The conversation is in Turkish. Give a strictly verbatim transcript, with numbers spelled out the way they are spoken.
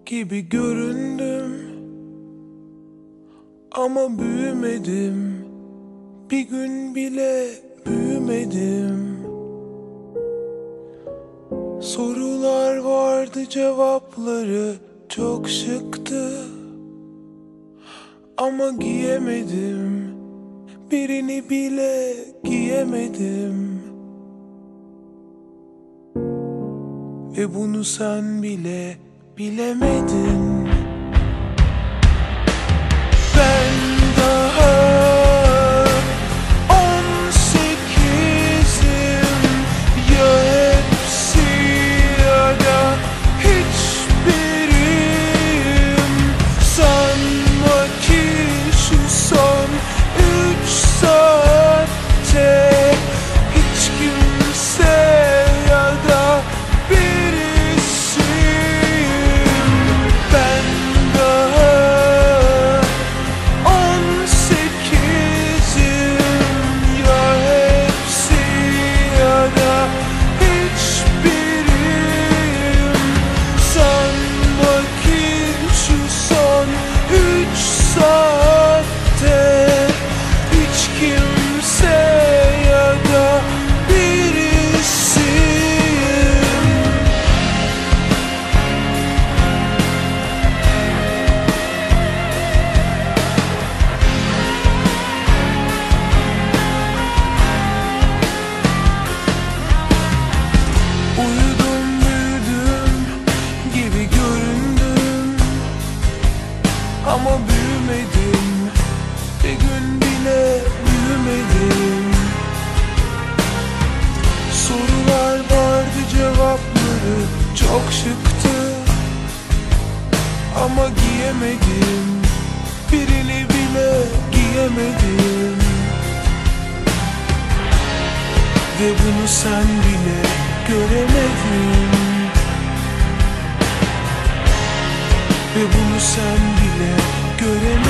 gibi göründüm ama büyümedim, bir gün bile büyümedim. Sorular vardı, cevapları çok şıktı ama giyemedim, birini bile giyemedim. Ve bunu sen bile bilemedin. Ben daha on sekizim, ya hepsi ya da hiçbirim. Sanma ki şu son üç saatte hiç kimse ya da birisiyim. Ben daha on sekizim, ya hepsi ya da hiçbirim. Sanma ki şu son üç saatte hiç kimse ya da birisiyim. Uyudum, büyüdüm gibi göründüm ama büyümedim, bir gün bile büyümedim. Sorular vardı, cevapları çok şıktı ama giyemedim, birini bile giyemedim. Ve bunu sen bile göremedin. Ve bunu sen bile göremedin.